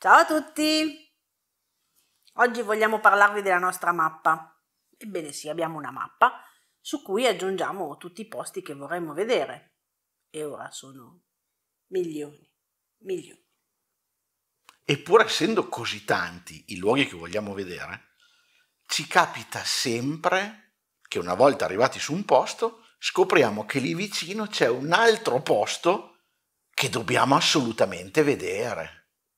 Ciao a tutti! Oggi vogliamo parlarvi della nostra mappa. Ebbene sì, abbiamo una mappa su cui aggiungiamo tutti i posti che vorremmo vedere. E ora sono milioni. E pur essendo così tanti i luoghi che vogliamo vedere, ci capita sempre che una volta arrivati su un posto scopriamo che lì vicino c'è un altro posto che dobbiamo assolutamente vedere.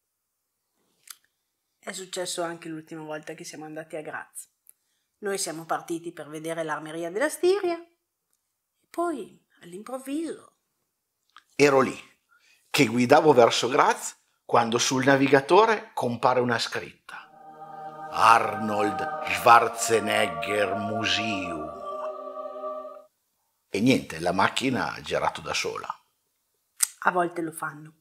È successo anche l'ultima volta che siamo andati a Graz. Noi siamo partiti per vedere l'Armeria della Stiria e poi, all'improvviso... Ero lì, che guidavo verso Graz, quando sul navigatore compare una scritta. Arnold Schwarzenegger Museum. E niente, la macchina ha girato da sola. A volte lo fanno.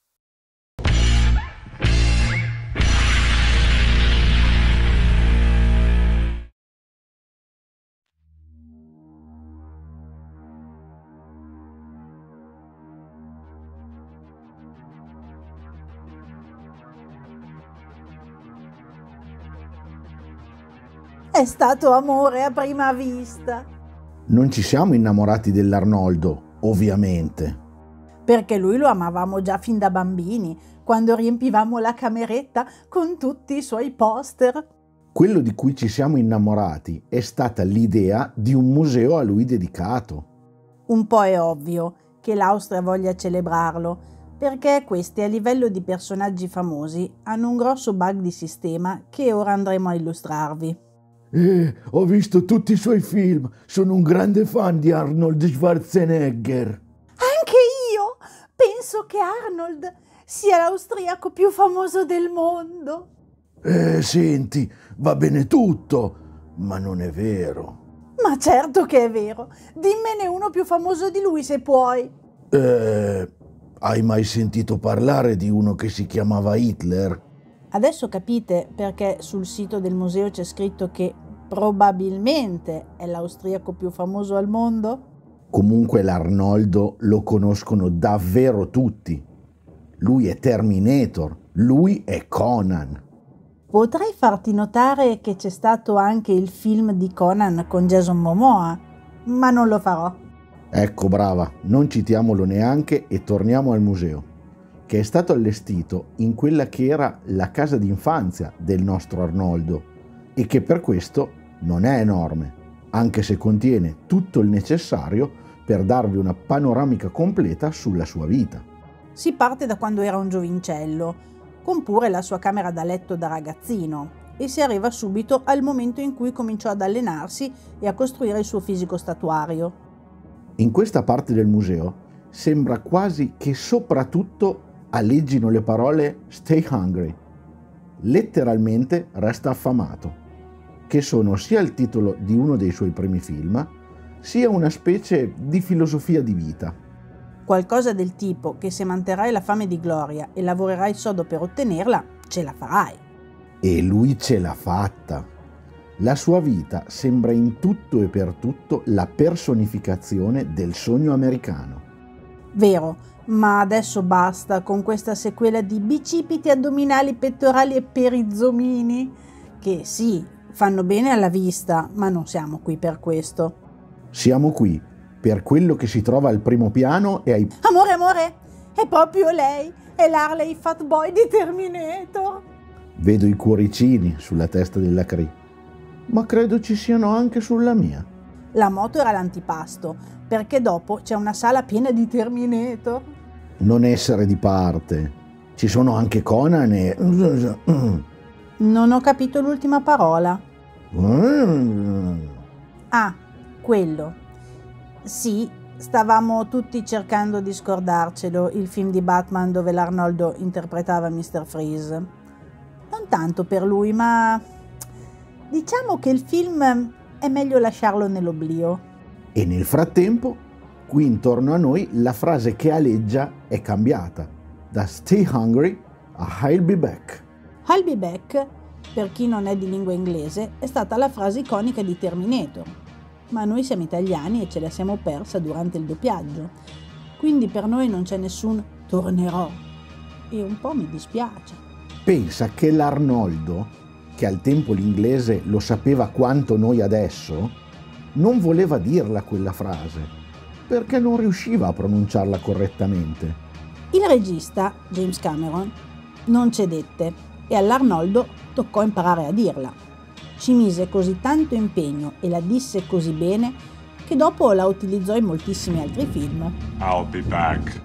È stato amore a prima vista. Non ci siamo innamorati dell'Arnoldo, ovviamente. Perché lui lo amavamo già fin da bambini, quando riempivamo la cameretta con tutti i suoi poster. Quello di cui ci siamo innamorati è stata l'idea di un museo a lui dedicato. Un po' è ovvio che l'Austria voglia celebrarlo, perché questi a livello di personaggi famosi hanno un grosso bug di sistema che ora andremo a illustrarvi. Ho visto tutti i suoi film, sono un grande fan di Arnold Schwarzenegger. Anche io penso che Arnold sia l'austriaco più famoso del mondo. Senti, va bene tutto, ma non è vero. Ma certo che è vero, dimmene uno più famoso di lui se puoi. Hai mai sentito parlare di uno che si chiamava Hitler? Adesso capite perché sul sito del museo c'è scritto che probabilmente è l'austriaco più famoso al mondo? Comunque l'Arnoldo lo conoscono davvero tutti. Lui è Terminator, lui è Conan. Potrei farti notare che c'è stato anche il film di Conan con Jason Momoa, ma non lo farò. Ecco, brava, non citiamolo neanche e torniamo al museo, che è stato allestito in quella che era la casa d'infanzia del nostro Arnoldo e che per questo non è enorme, anche se contiene tutto il necessario per darvi una panoramica completa sulla sua vita. Si parte da quando era un giovincello, con pure la sua camera da letto da ragazzino, e si arriva subito al momento in cui cominciò ad allenarsi e a costruire il suo fisico statuario. In questa parte del museo sembra quasi che soprattutto alleggino le parole "Stay hungry", letteralmente resta affamato, che sono sia il titolo di uno dei suoi primi film, sia una specie di filosofia di vita. Qualcosa del tipo che se manterrai la fame di gloria e lavorerai sodo per ottenerla, ce la farai. E lui ce l'ha fatta. La sua vita sembra in tutto e per tutto la personificazione del sogno americano. Vero, ma adesso basta con questa sequela di bicipiti addominali, pettorali e perizomini, che sì, fanno bene alla vista, ma non siamo qui per questo. Siamo qui per quello che si trova al primo piano e ai... Amore, è proprio lei, è l'Harley Fat Boy di Terminator. Vedo i cuoricini sulla testa della Cree, ma credo ci siano anche sulla mia. La moto era l'antipasto, perché dopo c'è una sala piena di Terminator. Non essere di parte, ci sono anche Conan e... Non ho capito l'ultima parola. Ah, quello. Sì, stavamo tutti cercando di scordarcelo, il film di Batman dove l'Arnoldo interpretava Mr. Freeze. Non tanto per lui, ma diciamo che il film è meglio lasciarlo nell'oblio. E nel frattempo, qui intorno a noi, la frase che aleggia è cambiata, da "Stay hungry" a "I'll be back". I'll be back, per chi non è di lingua inglese, è stata la frase iconica di Terminator, ma noi siamo italiani e ce la siamo persa durante il doppiaggio, quindi per noi non c'è nessun tornerò, e un po' mi dispiace. Pensa che l'Arnoldo, che al tempo l'inglese lo sapeva quanto noi adesso, non voleva dirla quella frase, perché non riusciva a pronunciarla correttamente. Il regista, James Cameron, non cedette e all'Arnoldo toccò imparare a dirla. Ci mise così tanto impegno e la disse così bene che dopo la utilizzò in moltissimi altri film. I'll be back.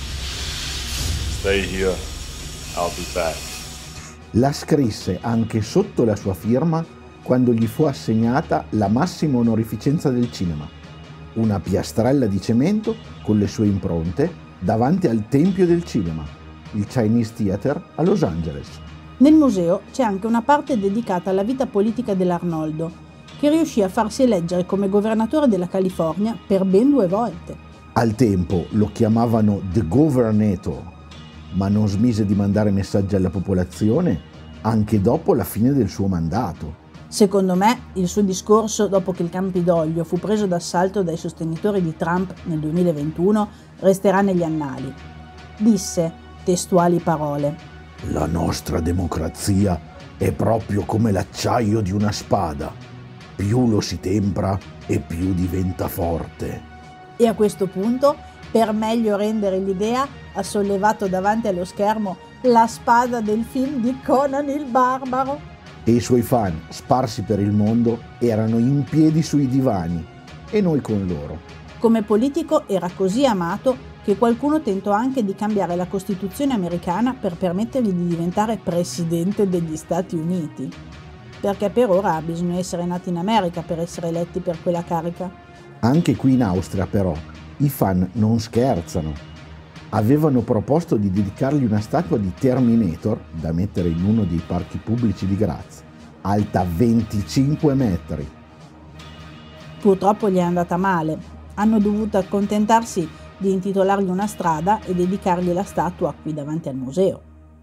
Stay here. I'll be back. La scrisse anche sotto la sua firma quando gli fu assegnata la massima onorificenza del cinema, una piastrella di cemento con le sue impronte davanti al Tempio del Cinema, il Chinese Theatre a Los Angeles. Nel museo c'è anche una parte dedicata alla vita politica dell'Arnoldo, che riuscì a farsi eleggere come governatore della California per ben 2 volte. Al tempo lo chiamavano The Governator, ma non smise di mandare messaggi alla popolazione anche dopo la fine del suo mandato. Secondo me, il suo discorso dopo che il Campidoglio fu preso d'assalto dai sostenitori di Trump nel 2021 resterà negli annali. Disse, testuali parole: La nostra democrazia è proprio come l'acciaio di una spada. Più lo si tempra e più diventa forte. E a questo punto, per meglio rendere l'idea, ha sollevato davanti allo schermo la spada del film di Conan il Barbaro. E i suoi fan, sparsi per il mondo, erano in piedi sui divani e noi con loro. Come politico era così amato che qualcuno tentò anche di cambiare la Costituzione americana per permettergli di diventare presidente degli Stati Uniti. Perché per ora bisogna essere nati in America per essere eletti per quella carica. Anche qui in Austria, però, i fan non scherzano. Avevano proposto di dedicargli una statua di Terminator da mettere in uno dei parchi pubblici di Graz, alta 25 metri. Purtroppo gli è andata male. Hanno dovuto accontentarsi di intitolargli una strada e dedicargli la statua qui davanti al museo.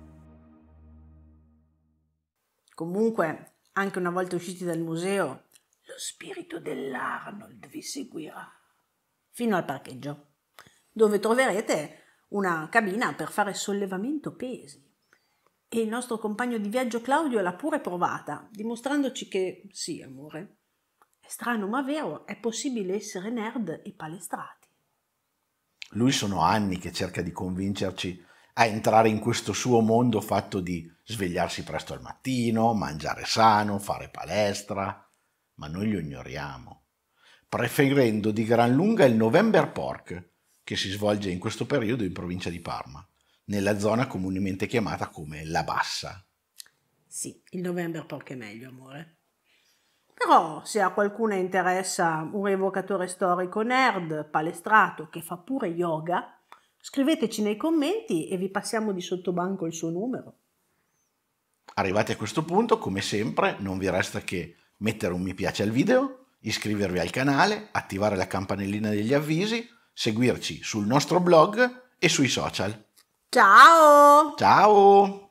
Comunque, anche una volta usciti dal museo, lo spirito dell'Arnold vi seguirà fino al parcheggio, dove troverete una cabina per fare sollevamento pesi. E il nostro compagno di viaggio Claudio l'ha pure provata, dimostrandoci che, sì amore, è strano ma vero, è possibile essere nerd e palestrati. Lui sono anni che cerca di convincerci a entrare in questo suo mondo fatto di svegliarsi presto al mattino, mangiare sano, fare palestra, ma noi lo ignoriamo, preferendo di gran lunga il November Pork, che si svolge in questo periodo in provincia di Parma, nella zona comunemente chiamata come La Bassa. Sì, il November Pork è meglio, amore. Però se a qualcuno interessa un rievocatore storico nerd, palestrato, che fa pure yoga, scriveteci nei commenti e vi passiamo di sottobanco il suo numero. Arrivati a questo punto, come sempre, non vi resta che mettere un mi piace al video, iscrivervi al canale, attivare la campanellina degli avvisi, seguirci sul nostro blog e sui social. Ciao! Ciao!